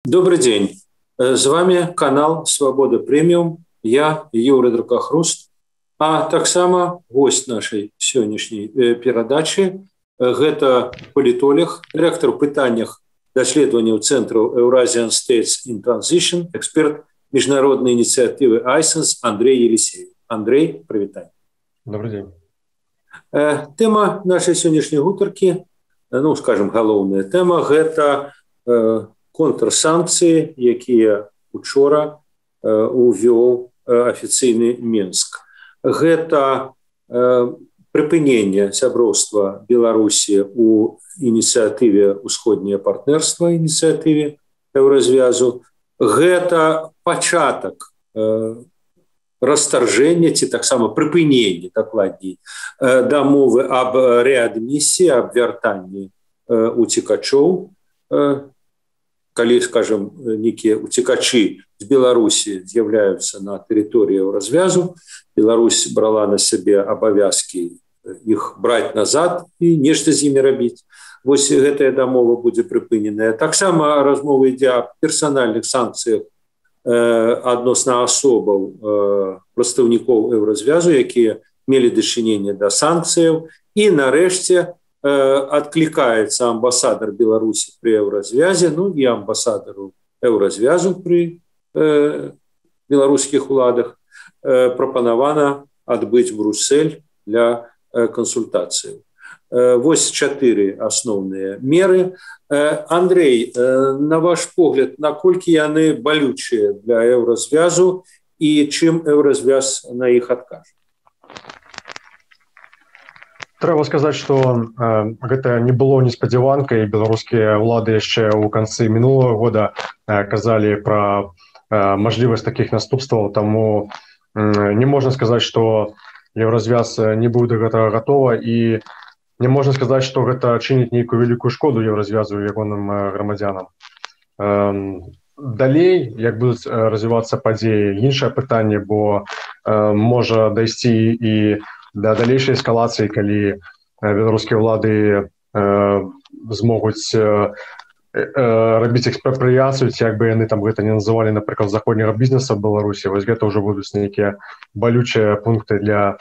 Добрый день. С вами канал «Свобода Премиум». Я Юрий Дракохруст. А таксама гость нашей сённяшняй перадачы – гэта палітолог, дырэктар у пытаннях даследаванняў цэнтру Eurasian States in Transition, эксперт міжнароднай ініцыятывы ISENS Андрей Елисеев. Андрей, прывітанне. Добрый день. Тэма нашай сённяшняй гутаркі, скажем, галоўная тэма – гэта контрсанкцыі, якія учора увёў афіцыйны Мінск. Гэта прыпыненне сяброўства Беларусі ў ініцыятыве ўсходняе партнерства, ініцыятыве Еўразвязу. Гэта пачатак расторжэння ці таксама прыпынення, дакладней, дамовы аб рэадмісіі, аб вяртанні уцекачоў, калі, скажем, некія уцекачы з Беларусі з'яўляюцца на тэрыторыі Еўразвязу, Беларусь брала на сябе абавязкі іх браць назад і нешта з імі рабіць. Вось гэтая дамова будзе прыпыненая. Таксама размова ідзе аб персанальных санкцыях адносна асобаў прадстаўнікоў Еўразвязу, якія мелі дачыненне да санкцыяў. І нарэшце адклікаецца амбасадар Беларусі пры Еўразвязе, і амбасадару Еўразвязу пры беларускіх уладах прапанавана адбыць Брюссель для кансультацыяў. Вось 4 асноўныя меры. Андрей, на ваш погляд, наколькі яны балючыя для Еўразвязу і чым Еўразвяз на іх адкажа? Трэба сказаць, што гэта не было неспадзяванкай. Беларускія ўлады яшчэ ў канцы мінулага года казалі пра мажлівасць такіх наступстваў, таму не можна сказаць, што Еўразвяз не быў да гэтага гатова, і не можна сказаць, што гэта чыніць нейкую вялікую шкоду Еўразвязу і ягоным грамадзянам. Далей, як будуць развівацца падзеі, іншае пытанне, бо можа дайсці і да далейшай эскалацыі, калі беларускія ўлады змогуць рабіць экспрапрыяцыю, ці як бы яны там гэта не называлі, напрыклад, заходняга бізнеса в Беларусі. Вось гэта ўжо будуць нейкія балючыя пункты для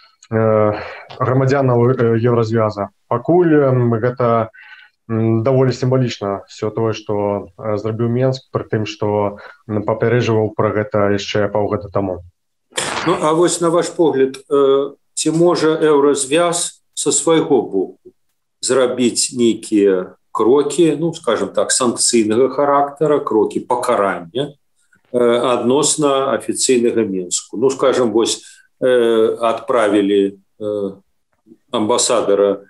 грамадзянаў Еўразвяза. Пакуль гэта даволі сімвалічна ўсё тое, што зрабіў Мінск, пры тым, што папярэджваў пра гэта яшчэ паўгода таму. А вось на ваш погляд, ці можа Еўразвяз са свайго боку зрабіць нейкія крокі, скажем так, санкцыйнага характара, крокі пакарання адносна афіцыйнага Мінску? Скажем, вось адправілі амбасадара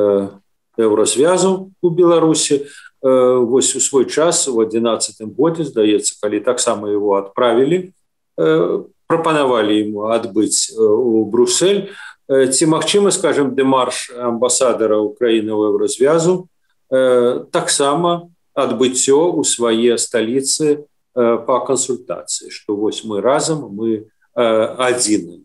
Еўразвязу у Беларусі. Вось у свой час, у 11-м годзе, здаецца, калі таксама его адправілі, прапанавалі ему адбыць у Брюссель. Ці магчыма, скажем, дэмарш амбасадара Украіны ў Еўразвязу таксама адбыццё ў свае сталіцы па кансультацыі, што вось мы разам, мы адзіны.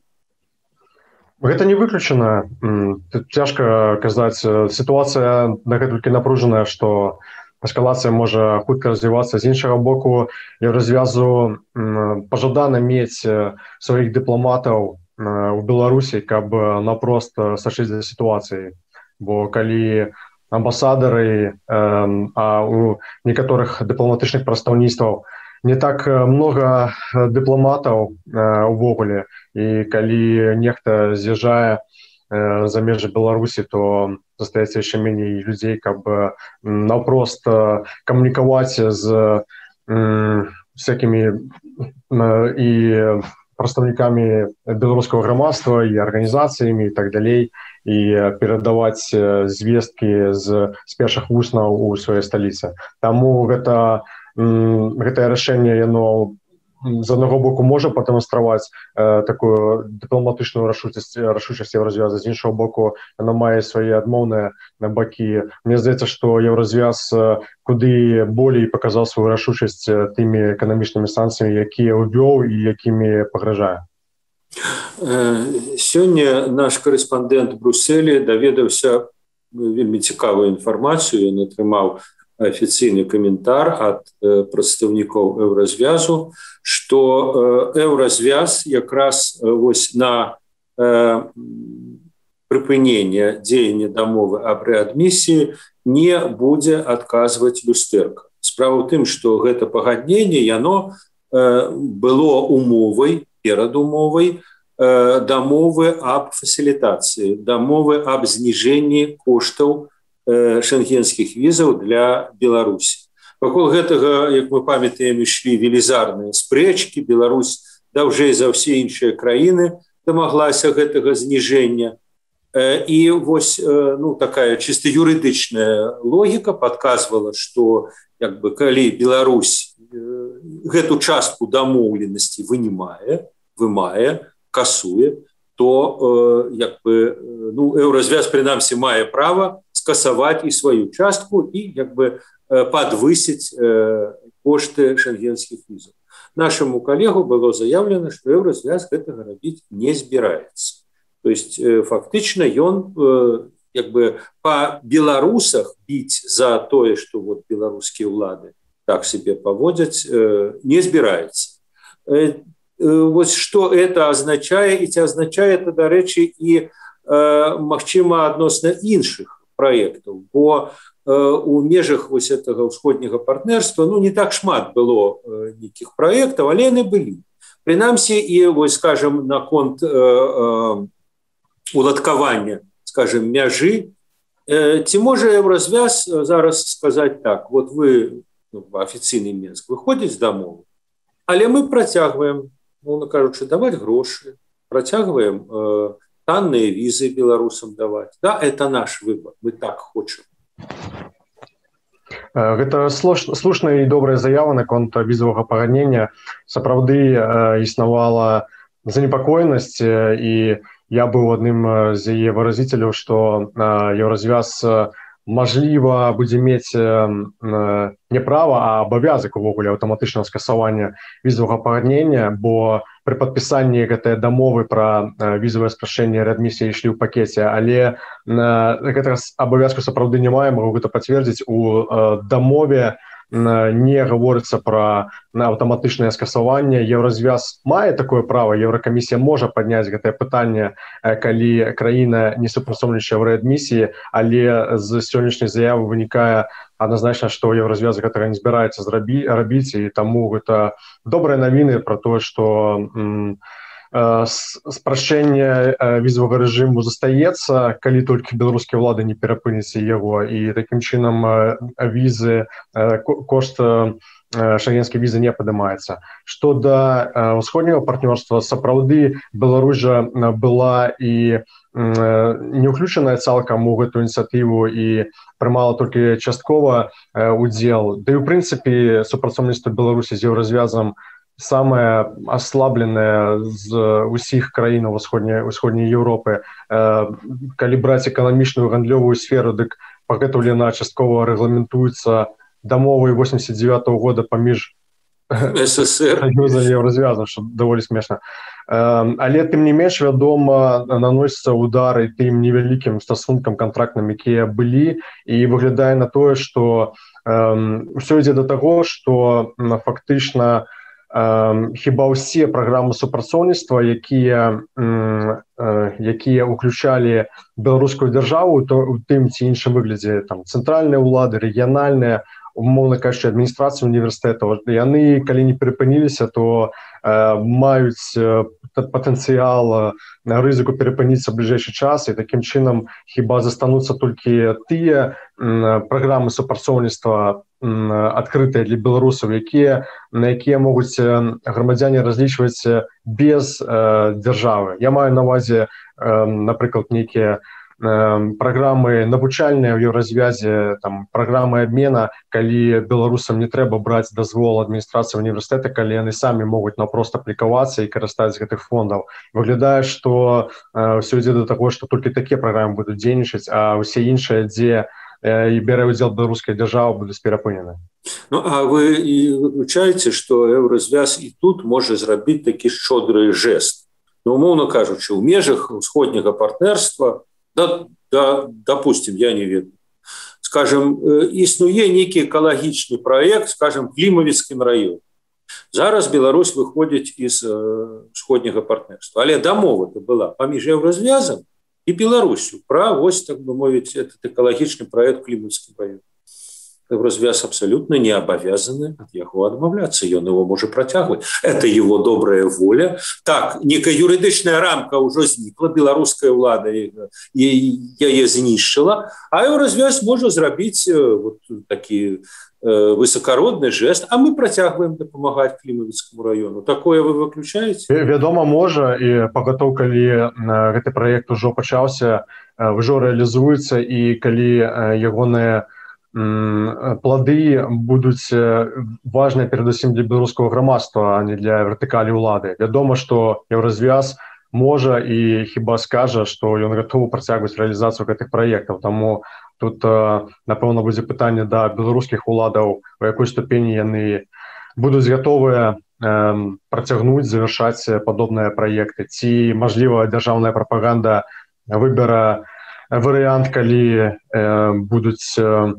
Гэта не выключана. Цяжка казаць. Сітуацыя наколькі напружаная, што эскалацыя можа хутка развівацца. З іншага боку, Еўразвязу пажадана мець сваіх дыпламатаў у Беларусі, каб напрост сачыць за сітуацыяй. Бо калі амбасадары, а у некаторых дыпламатычных прадстаўніцтваў не так много дыпламатаў увогуле, і калі нехта з'язджае за межы Беларусі, то застаецца яшчэ меней людзей, каб наўпрост камунікаваць з всякімі і прадстаўнікамі беларускага грамадства і арганізацыямі і так далей, і перадаваць звесткі з першых вуснаў у сваёй сталіцы. Таму гэтае рашэнне, яно з аднаго боку можа прадэманстраваць такую дыпламатычную рашучасць Еўразвяза, з іншага боку яно мае свае адмоўныя бакі. Мне здаецца, што Еўразвяз куды болей паказаў сваю рашучасць тымі эканамічнымі санкцыямі, якія ўвёў і якімі пагражае. Сёння наш корэспандэнт Брюсселі даведаўся вельмі цікавую інфармацыю. Ён атрымаў афіцыйны каментар ад прадстаўнікоў еўразвязу, што еўразвяз якраз вось на прыпынение дзеяння дамовы аб рэадмісіі не будзе адказваць люстэрка. Справа ў тым, што гэта пагадненне яно было умовай, перад умовай дамовы аб фасілітацыі, дамовы аб зніжэнні коштаў шенгенскіх візаў для Беларусі. Вакол гэтага, як мы памятаем, ішлі велізарныя спрэчкі. Беларусь даўжэй за ўсе іншыя краіны дамаглася гэтага зніжэння. І вось такая чыста юрыдычная логіка падказвала, што калі Беларусь гэту частку дамоўленасці вымае, касуе, то еўразвяз прынамсі мае права скасаваць і сваю частку і падвысіць кошты шенгенскіх візаў. Нашаму калегу было заявлена, што еўразвяз гэтага рабіць не збіраецца. То есть фактычна ён па беларусах біць за тое, што беларускія ўлады так себе паводзяць, не збіраецца. Вось што это азначае, і ці азначае это, дарэчы, і магчыма адносна іншых праектаў, бо у межах вось этого ўсходняга партнерства не так шмат было нейкіх праектаў, але яны былі. Прынамсі, і вось, скажем, наконт уладкавання, скажем, мяжы, ці можа еўразвяз зараз сказаць так: вот вы афіцыйны Мінск выходзіць з дамовы, але мы працягваем, мовна кажучы, даваць грошы, працягваем танныя візы беларусам даваць. Да, это наш выбор, мы так хочам. Гэта слушная і добрая заява наконт візавага пагаднення. Сапраўды існавала занепакоенасць, і я быў адным з яе выразіцеляў, што еўразвяз мажліва будзе мець не права, а абавязак увогуле аўтаматычнага скасавання візавага пагаднення, бо пры падпісанні гэтай дамовы пра візавае спрашчэнне рэадмісіі ішлі ў пакеце, але гэтага абавязку сапраўды не мае. Магу гэта пацвердзіць. У дамове не гаворыцца пра аўтаматычнае скасаванне. Еўразвяз мае такое права, Еўракамісія можа падняць гэтае пытанне, калі краіна не супрацоўнічае ў рэадмісіі, але з сённяшняй заявы вынікае адназначна, што еўразвяз гэтага не збіраецца рабіць, і таму гэта добрыя навіны пра тое, што спрашчэнне візавага рэжыму застаецца, калі толькі беларускія ўлады не перапыняць яго, і такім чынам кошт шенгенскай візы не падымаецца. Што да ўсходняга партнёрства, сапраўды Беларусь жа была і не ўключаная цалкам у гэту ініцыятыву і прымала толькі часткова удзел. Да і ў прынцыпе супрацоўніцтва Беларусі з еўразвязам самая аслабленая з усіх краін усходняй Еўропы. Калі браць эканамічную гандлёвую сферу, дык пагэтуль яна часткова рэгламентуецца дамовай 89-го года паміж СССР і еўразвязам, што даволі смешна. Але тым не менш, вядома, наносіцца удары тым невялікім стасункам кантрактным, якія былі, і выглядае на тое, што ўсё ідзе да таго, што фактычна хіба ўсе праграмы супрацоўніцтва, якія ўключалі беларускую дзяржаву, то у тым ці іншым выглядзе цэнтральныя ўлады, рэгіянальныя, умоўна кажучы, адміністрацыі універсітэтаў, яны, калі не перапыніліся, то маюць патэнцыял рызыку перапыніцца ў бліжэйшы час, і такім чынам хіба застануцца толькі тыя праграмы супрацоўніцтва адкрытыя для беларусаў, на якія могуць грамадзяне разлічваць без дзяржавы. Я маю на ўвазе, напрыклад, нейкія праграмы навучальныя ў еўразвязе, праграмы абмена, калі беларусам не трэба браць дазвол адміністрацыі універсітэта, калі яны самі могуць наўпрост аплікавацца і карыстаць гэтых фондаў. Выглядае, што ўсё ідзе да таго, што толькі такія праграмы будуць дзейнічаць, а ўсе іншыя, дзе і бярэ ўдзел беларуская дзяржава, будуць перапынены. А вы і выключаеце, што еўразвяз і тут можа зрабіць такі шчодры жэст? Умоўна кажучы, у межах усходняга партнерства, допустим, я не ведаю, скажем, існуе нейкі экалагічны праект, скажем, Клімавіцкім раёне. Зараз Беларусь выходзіць из сходняга партнерства, але дамова-то была паміж Еўразвязам і Беларусю пра вось, так бы мовіць, этот экалагічны праект Клімавіцкім раёне. Еўразвяз абсолютно не обязаны от яго адмаўляцца, ён его можа працягваць. Это его добрая воля. Так, некая юрыдычная рамка ўжо знікла, беларуская ўлада яе знішчыла, а Еўразвяз можа зрабіць вот такі высокородный жест, а мы працягваем дапамагаць Клімавіцкаму раёну. Такое вы выключаеце? Вядома, можа, і пагатоў, калі гэты праект ужо пачаўся, ўжо рэалізуецца, і калі ягоныя плады будуць важныя перадусім для беларускага грамадства, а не для вертыкалі ўлады. Вядома, што Еўразвяз можа і хіба скажа, што ён гатовы працягваць рэалізацыю гэтых праектаў. Таму тут, напэўна, будзе пытанне да беларускіх уладаў, у якой ступені яны будуць гатовыя працягнуць, завяршаць падобныя праекты. Ці, мажліва, дзяржаўная прапаганда выбера варыянт, калі будуць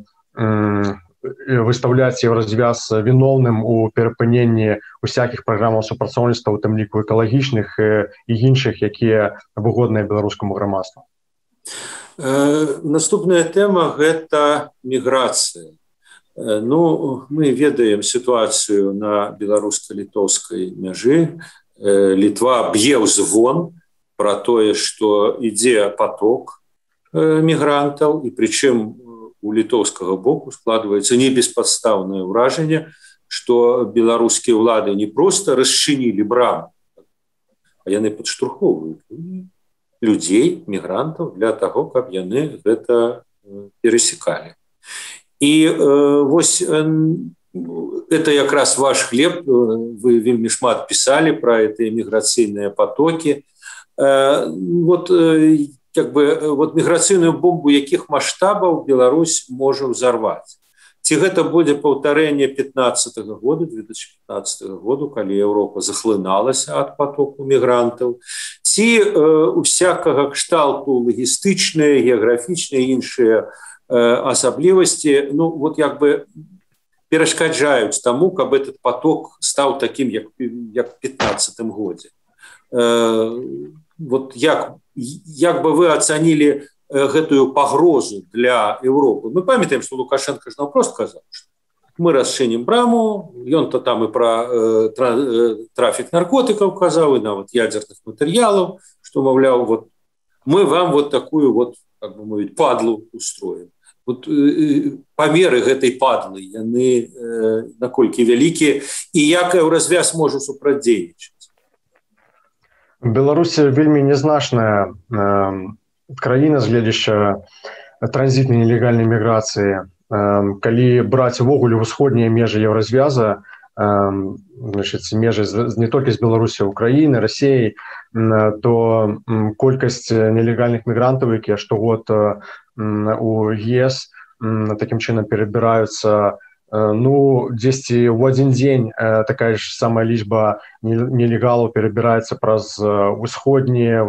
выставляць Еўразвяз віноўным у перапыненні усякіх праграмаў супрацоўніцтва, у тым ліку экалагічных і іншых, якія выгодныя беларускаму грамадству. Наступная тэма – гэта міграцыя. Ну, мы ведаем сітуацыю на беларуска-літоўскай мяжы. Літва б'е ў звон пра тое, што ідзе паток мігрантаў, і прычым у літоўскага боку складваецца небеспадстаўнае ўражанне, што беларускія ўлады не проста расчынілі брамы, а яны падштурхоўваюць людзей, мігрантаў, для таго, каб яны гэта перасекалі. І вось это якраз ваш хлеб, вы вельмі шмат пісалі пра гэтыя міграцыйныя патокі. Вот вот міграцыйную бомбу якіх маштабаў Беларусь можа ўзарваць. Ці гэта будзе паўтарэнне 2015 году, калі Еўропа захлыналася ад патоку мігрантаў, ці усякага кшталту лагістычныя, геаграфічныя і іншыя асаблівасці, ну, вот як бы перашкаджаюць таму, каб этот поток стаў такім, як в 2015 годзе. Вот як бы вы ацанілі гэтую пагрозу для Европы? Мы памятаем, што Лукашенко ж наўпрост казаў, што мы расчынім браму, ён-то там і пра трафік наркотыкаў казаў, і нават ядзерных матэрыялаў, што, маўляў, вот мы вам вот такую вот, как бы мовіць, падлу устроім. Вот памеры гэтай падлы, яны наколькі вялікія, і як Еўразвяз можа супрацьдзейнічаць? Беларусі вельмі нязначная краіна з гледзяча транзітнай нелегальнай міграцыі. Калі браць увогуле ўсходнія межы Еўразвяза, межы не толькі з Беларусі, Украіны, Расіі, то колькасць нелегальных мігрантаў, якія штогод у ЕС такім чынам перабіраюцца, ну, дзесьці ў адзін дзень такая ж самая лічба нелегалаў перабіраецца праз усходнія,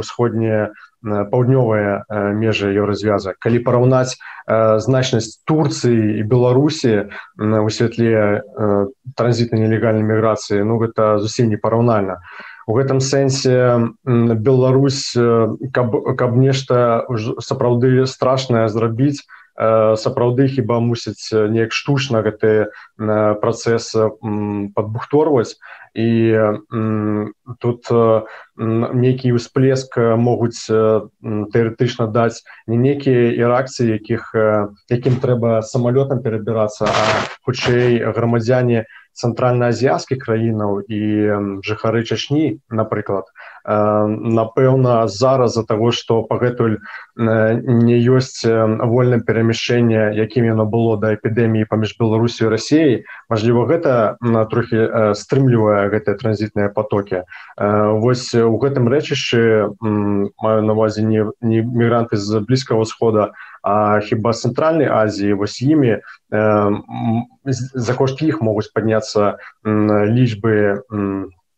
паўднёвыя межы Еўразвяза. Калі параўнаць значнасць Турцыі і Беларусі у святле транзітнай нелегальнай міграцыі, ну, гэта зусім не параўнальна. У гэтым сэнсе Беларусь, каб нешта сапраўды страшнае зрабіць, сапраўды хіба мусіць неяк штучна гэты працэс падбухторваць, і тут нейкі ўсплеск могуць тэарэтычна даць не нейкія іракцы, якім трэба самалётам перабірацца, а хутчэй грамадзяне цэнтральна-азіяцкіх краінаў і жыхары Чачні, напрыклад. Напэўна, зараз з-за таго, што пагэтуль не ёсць вольнае перамяшчэнне, якім яно было да эпідэміі паміж Беларусю і Расіяй, мажліва, гэта трохі стрымлівае гэтыя транзітныя патокі. Вось у гэтым рэчышчы, маю на ўвазе не мігранты з Блізкага ўсхода, а хіба з Цэнтральнай Азіі, вось імі за кошт іх могуць падняцца лічбы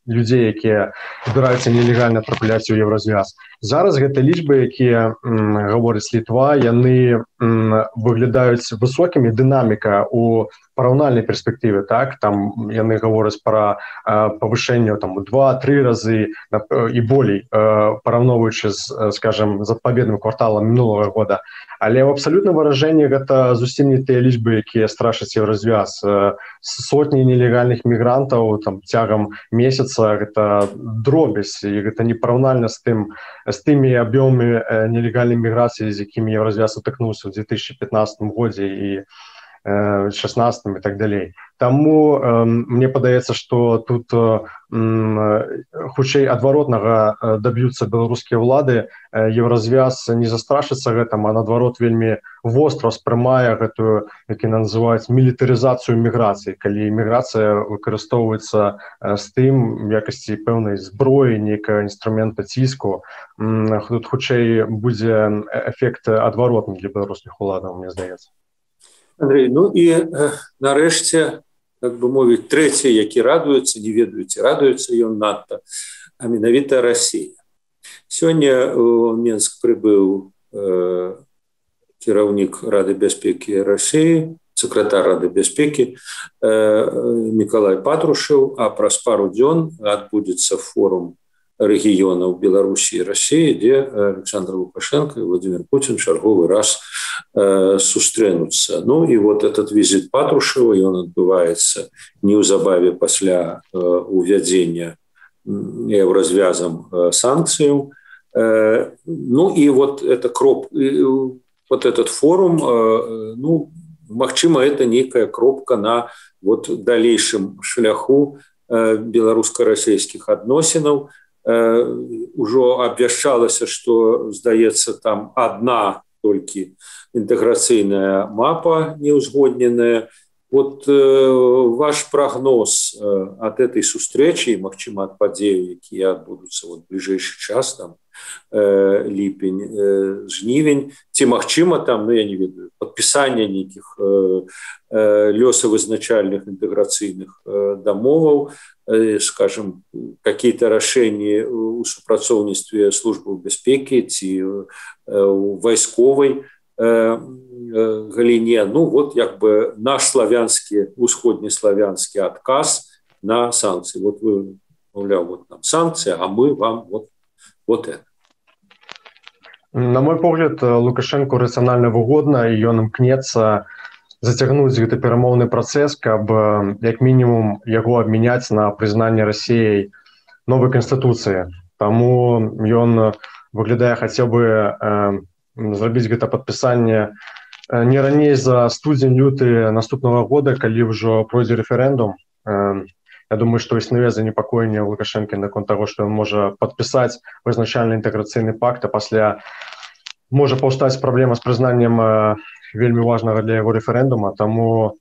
людзей, якія збіраюцца нелегальна трапляць у Еўразвяз. Зараз гэтыя лічбы, якія гаворыць Літва, яны выглядаюць высокімі, дынаміка у параўнальнай перспектыве, так, там яны гавораць пра павышэнне там у 2-3 разы і болей, параўноўваючы з, скажем, з адпаведным кварталам мінулага года. Але ў абсалютным выражэнні гэта зусім не тыя лічбы, якія страшаць Еўразвяз. Сотні нелегальных мігрантаў там цягам месяца гэта дробязь, і гэта непараўнальна з тымі аб'ёмамі нелегальнай міграцыі, з якімі Еўразвяз сутыкнуўся ў 2015 годзе і 16 і так далей. Таму мне падаецца, што тут хутчэй адваротнага даб'юцца беларускія ўлады. Еўразвяз не застрашыцца гэтым, а наадварот вельмі востра спрымае гэтую, які называюць, мілітарызацыю міграцыі, калі міграцыя выкарыстоўваецца з тым в якасці пэўнай зброі, нейкага інструмента ціску. Тут хутчэй будзе эфект адваротны для беларускіх уладаў, мне здаецца. Андрей, ну і нарэшце, так бы мовіць, трэці, які радуецца, не ведаюць, радуецца ён надта, а менавіта Расія. Сёння ў Менск прыбыў кіраўнік Рады бяспекі Расіі, сакратар Рады бяспекі Мікалай Патрушеў, а праз пару дзён адбудзецца форум рэгіёнаў Беларусі і Расіі, дзе Александр Лукашенко і Владимир Путин чарговы раз сустрэнуцца. Ну і вот этот візіт Патрушева, ён адбываецца неўзабаве пасля увядзення Еўразвязам санкцыяў. Ну і вот этот форум, ну, магчыма, это нейкая кропка на вот далейшым шляху беларуска-расійскіх адносінаў. Ужо абвяшчалася, што, здаецца, там адна толькі інтэграцыйная мапа неўзгодненая. Вот ваш прагноз ад этой сустрэчы, магчыма, ад падзеяў, якія адбудуцца вот бліжэйшы час, там ліпень, жнівень, ці магчыма там, ну я не ведаю, падпісання нейкіх лёсавызначальных інтэграцыйных дамоваў, скажем, какие-то рашэнні ў супрацоўніцтве службы бяспекі ці ў вайсковай галіне. Ну вот як бы наш славянскі, усходнеславянскі адказ на санкцыі. Вот вы, мовляў, вот нам санкцыі, а мы вам вот это. На мой погляд, Лукашенко рацыянальна выгодна, і ён імкнецца зацягнуць гэты перамоўны працэс, каб як мінімум яго абмяняць на прызнанне Расіяй новай канстытуцыі. Таму ён выглядае хацеў бы зрабіць гэта падпісанне не раней за студзень-люты наступнага года, калі ўжо пройдзе рэферэндум. Я думаю, што існуе занепакоенне Лукашэнкі наконт таго, што ён можа падпісаць вызначальны інтэграцыйны пакт, а пасля можа паўстаць праблема з прызнаннем вельмі важнага для яго рэферэндума. Таму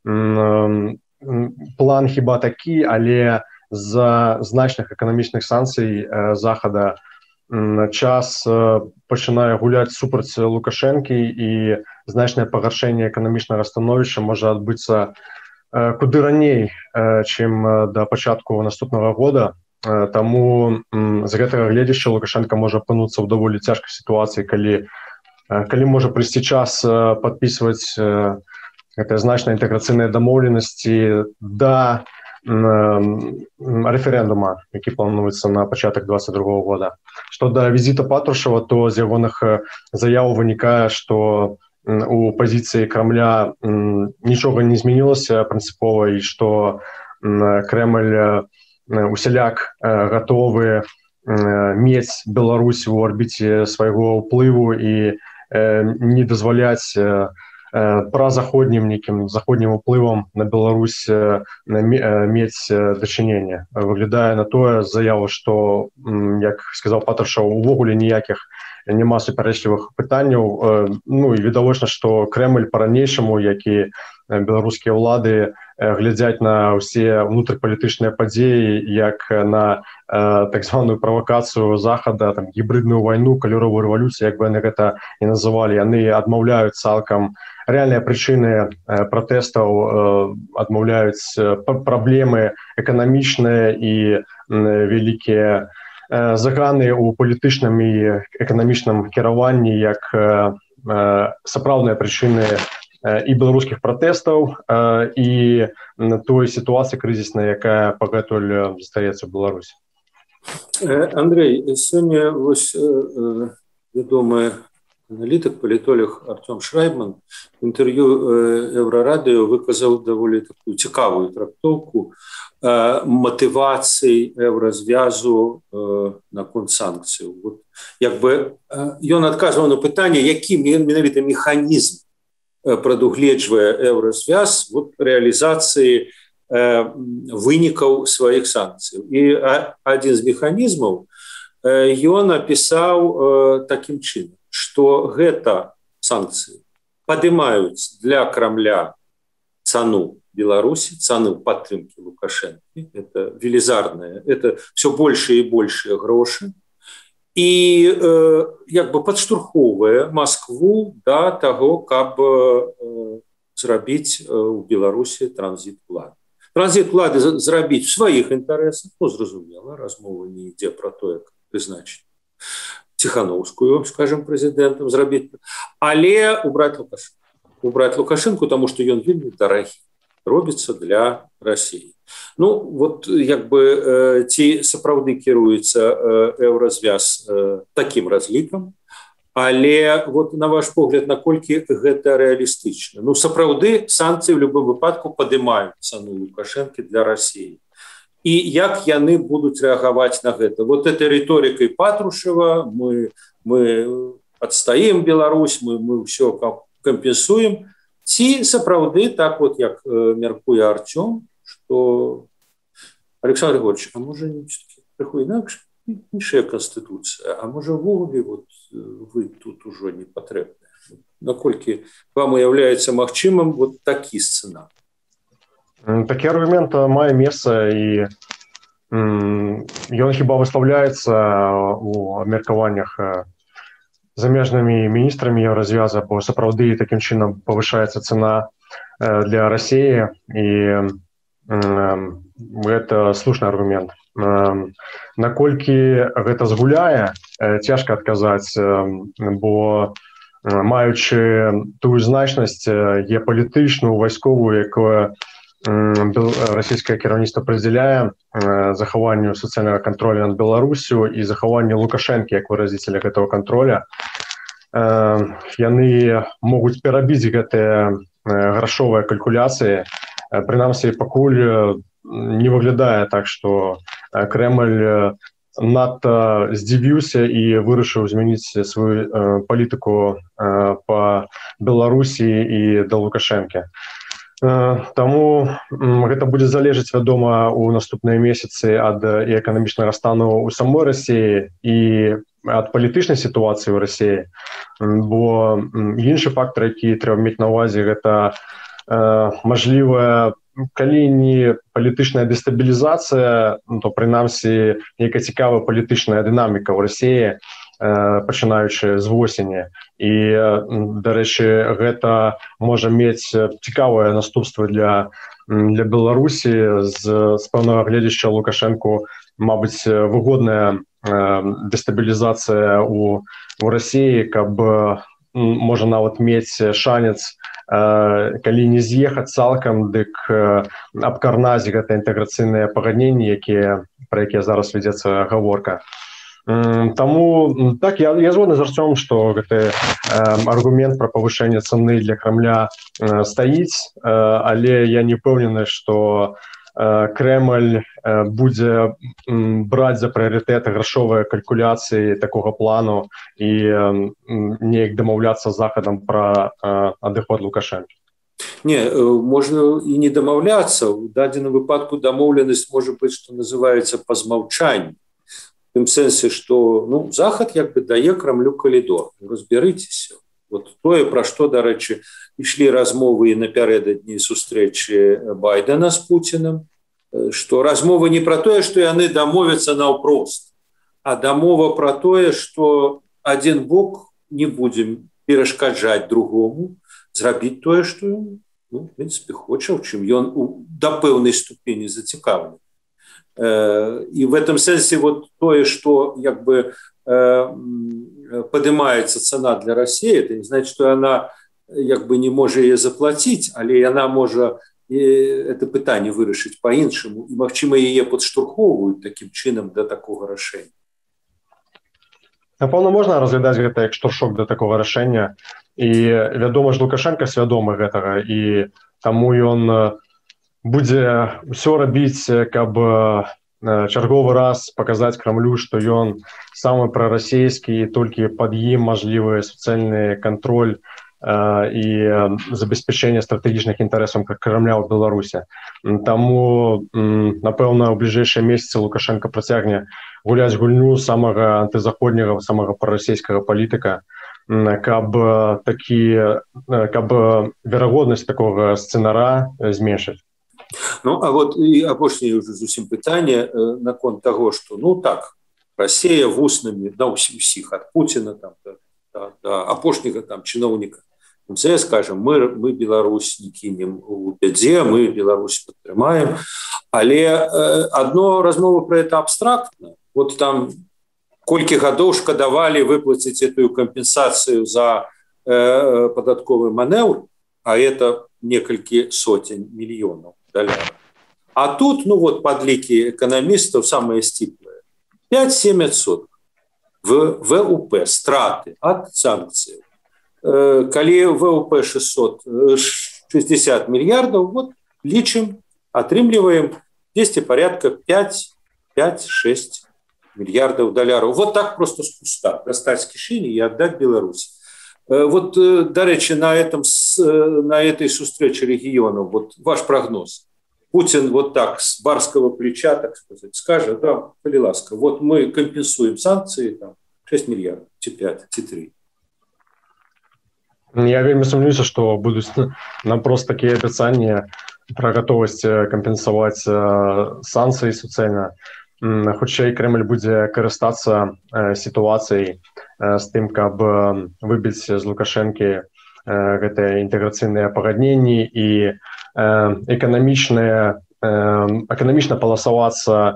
план хіба такі, але з-за значных эканамічных санкцый Захада час пачынае гуляць супраць Лукашэнкі, і значнае пагаршэнне эканамічнага становішча можа адбыцца куды раней, чым да пачатку наступнага года. Таму з гэтага гледзяча Лукашенко можа апынуцца ў даволі цяжкай сітуацыі, калі можа прыйсці час падпісваць гэтыя значныя інтэграцыйныя дамоўленасці да рэферэндума, які плануецца на пачатак 2022 года. Што да візіта Патрушева, то з ягоных заяў вынікае, што у пазіцыі Крамля нічога не змянілася прынцыпова, і што Крэмль усяляк гатовы мець Беларусь у арбіце свайго ўплыву і не дазваляць празаходнім нейкім заходнім уплывам на Беларусь мець дачыненне. Выглядае на тое заяву, што, як сказаў Патрушев, увогуле ніякіх няма супярэчлівых пытанняў. Ну і відавочна, што Крэмль па-ранейшаму, як і беларускія ўлады, глядзяць на ўсе ўнутрыпалітычныя падзеі як на так званую правакацыю захада, там гібридную вайну, каляровую рэвалюцыю, як бы яны гэта і называлі. Яны адмаўляюць цалкам рэальныя прычыны пратэстаў, адмаўляюць праблемы эканамічныя і вялікія заганы ў палітычным і эканамічным кіраванні як сапраўдныя прычыны і беларускіх пратэстаў, і той сітуацыі крызіснай, якая пагэтуль застаецца ў Беларусі. Андрей, сёння вось вядомы аналітык, палітолог Артём Шрайбман в інтэрв'ю Еўрарадыё выказаў даволі такую цікавую трактоўку матывацыі еўразвязу наконт санкцыяў. Вот, як бы ён адказваў на пытанне, які менавіта механізм прадугледжвае еўразвяз вот, рэалізацыі вынікаў сваіх санкцыяў. І адзін з механізмаў ён апісаў такім чынам, што гэта санкцыі падымаюць для Крамля цану Беларусі, цены падтрымкі Лукашэнкі, это велізарныя, это все большие и большие грошы, і як бы падштурхоўвае Маскву да таго, каб зрабіць у Беларусі транзіт улады. Транзіт улады зрабіць в сваіх інтарэсах, ну, зразумела, размова не ідзе пра тое, як прызначыць Ціхановскую, скажем, прэзідэнтам зрабіць, але убраць Лукашэнку, таму што ён вельмі дарагі, робіцца для России. Ну, вот як бы ці сапраўды кіруецца еўразвяз такім разлікам, але вот на ваш погляд, наколькі гэта рэалістычна? Ну, сапраўды санкцыі в любым выпадку падымаюць цану Лукашэнкі для России. І як яны будуць рэагаваць на гэта? Вот этой рыторыкай Патрушева мы адстаім Беларусь, мы ўсё кампенсуем. Ці сапраўды так вот, як мяркуе Артём, што Александр Григорьевич, а можа крыху інакш, іншая канстытуцыя, а можа ўвогуле вот вы тут ужо не патрэбныя? Наколькі вам уяўляецца магчымым вот такі сцэнар? Такі аргумент мае месца, і ён хіба выслаўляецца у абмеркаваннях замежнымі міністрамі еўразвяза, бо сапраўды такім чынам павышаецца цена для России, і гэта слушны аргумент. Наколькі гэта згуляе, цяжка адказаць, бо маючы тую значнасць геапалітычную, вайсковую, якую расійскае кіраўніцтва прыдзяляе захаванню сацыяльнага контроля над Беларусю і захаванню Лукашэнкі як выразіцеля гэтага контроля, яны могуць перабіць гэтыя грашовыя калькуляцыі. Прынамсі, пакуль не выглядае так, што Кремль надта здзівіўся і вырашыў змяніць сваю палітыку па Беларусі і да Лукашэнкі. Таму гэта будзе залежаць, вядома, у наступныя месяцы ад эканамічнага стану ў самой Расіі і ад палітычнай сітуацыі ў Расіі, бо іншы фактор, які трэба мець на ўвазе, гэта мажлівая, калі не палітычная дэстабілізацыя, то прынамсі нейкая цікавая палітычная дынаміка ў Расіі, пачынаючы з восені. І, дарэчы, гэта можа мець цікавыя наступствы для Беларусі. З пэўнага гледзяча Лукашэнку, мабыць, выгодная дэстабілізацыя ў Расіі, каб можа нават мець шанец, калі не з'ехаць цалкам, дык абкарнаць гэта інтэграцыйныя пагадненні, пра якія зараз вядзецца гаворка. Таму так, я згодны з Артёмом, што гэты аргумент пра павышэнне цаны для Крамля стаіць, але я не ўпэўнены, што Кремль будзе браць за прыярытэт грашовыя калькуляцыі такога плану і неяк дамаўляцца з Захадам пра адыход Лукашэнкі. Не, можна і не дамаўляцца. У дадзеным выпадку дамоўленасць можа быць, што называецца па змаўчанні. В тым сэнсе, што Захад як бы дае Крамлю калідор. Разбярыцеся. Вот тое, пра што, дарэчы, ішлі размовы і напярэдадні сустрэчы Байдена з Пуціным, што размова не пра тое, што яны дамовяцца наўпрост, а дамова пра тое, што адзін бок не будзе перашкаджаць другому зрабіць тое, што ён, в прынцыпе, хоча, у чым ён да пэўнай ступені зацікаўлены. И в этом сенсе вот тое, что как бы поднимается цена для России, это не значит, что она как бы не может ее заплатить, але она может это питание вырашить по-іншаму, и, магчыма, ее подштурховывают таким чином до такого решения. Напэўна, можна разглядаць гэта як штуршок да такого рашэння, і вядома ж, Лукашенко свядомы гэтага, і таму ён будзе ўсё рабіць, каб чарговы раз паказаць Крамлю, што ён самы прарасійскі, і толькі пад ім мажлівы суцэльны кантроль і забеспячэнне стратэгічных інтарэсаў Крамля ў Беларусі. Таму, напэўна, у бліжэйшыя месяцы Лукашенко працягне гуляць гульню самага антызаходняга, самага прарасійскага палітыка, каб верагоднасць такога сцэнара зменшыць. Ну, а вот и апошняе уже зусім пытанне наконт того, что, ну так, Россия вуснамі, да, усіх ад Путина там, да апошняга там чыноўніка МЗС, скажем, мы Беларусь не кинем у бядзе, мы Беларусь падтрымаем, але одно размова про это абстрактно. Вот там колькі гадоў шкадавалі выплаціць эту компенсацию за податковый маневр, а это некалькі сотен миллионов долларов. А тут, ну вот, подлики экономистов самые стиплые. 5-7% в ВУП страты от санкций. Коли ВУП 660 миллиардов, вот лечим, отрымливаем 200 порядка 5-6 миллиардов долларов. Вот так просто с куста достать с кишени и отдать Беларуси. Вот, дарэчы, на этой встрече регионов, вот ваш прогноз. Путин вот так с барского плеча, так сказать, скажет, да, коли ласка, вот мы компенсуем санкции, там, 6 миллиардов, ці 5, ці 3. Я вельмі сумнюся, што будуць напрост такія абяцанні пра гатовасць кампенсаваць санкцыі суцэльна. Хутчэй Кремль будзе карыстацца сітуацыяй з тым, каб выбіць з Лукашэнкі гэтыя інтэграцыйныя пагадненні і эканамічна паласавацца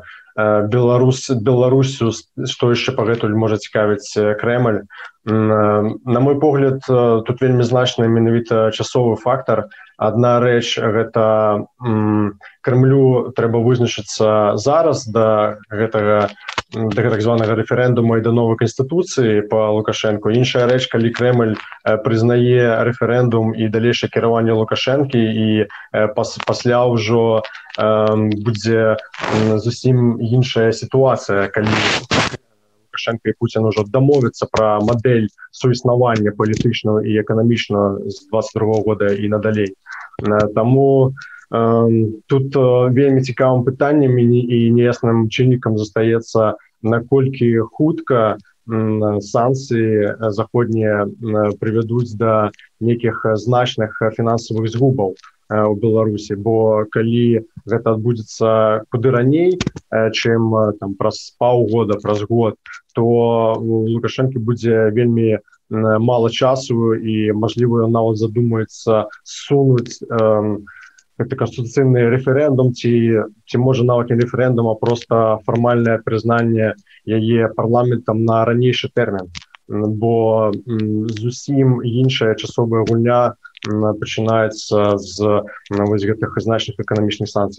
Беларусю, што яшчэ пагэтуль можа цікавіць Кремль. На мой погляд, тут вельмі значны менавіта часовы фактар. Адна рэч, гэта Кремлю трэба вызначыцца зараз да гэтага так званага рэферэндума і да новай канстытуцыі па Лукашэнку. Іншая рэч, калі Кремль прызнае рэферэндум і далейшае кіраванне Лукашэнкі, і пасля ўжо будзе зусім іншая сітуацыя, калі Лукашенко і Путін ўжо дамовяцца пра мадэль суіснавання палітычную і эканамічную з 22 года і надалей. Таму тут вельмі цікавым пытаннем і неясным чыннікам застаецца, наколькі хутка санкцыі заходнія прывядуць да нейкіх значных фінансавых згубаў у Беларусі, бо калі гэта адбудзецца куды раней, чым там праз паўгода, праз год, то у Лукашэнкі будзе вельмі мала часу, і мажліва ён нават задумаецца сунуць гэта конституцыйны рэферэндум, ці можа нават не рэферэндум, а проста фармальнае прызнанне яе парламентам на ранейшы тэрмін, бо зусім іншая часовая гульня пачынаецца з вось гэтых значных эканамічных санкцый.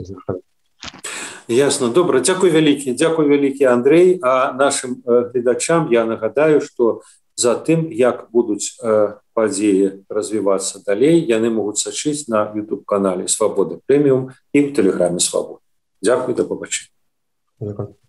Ясно, добра, дзякуй вялікі Андрэй. А нашим гледачам я нагадаю, што за тым, як будуць падзеі развівацца далей, яны могуць сачыць на YouTube-канале Свабода Прэміум і ў тэлеграме Свабода. Дзякуй, да пабачэння.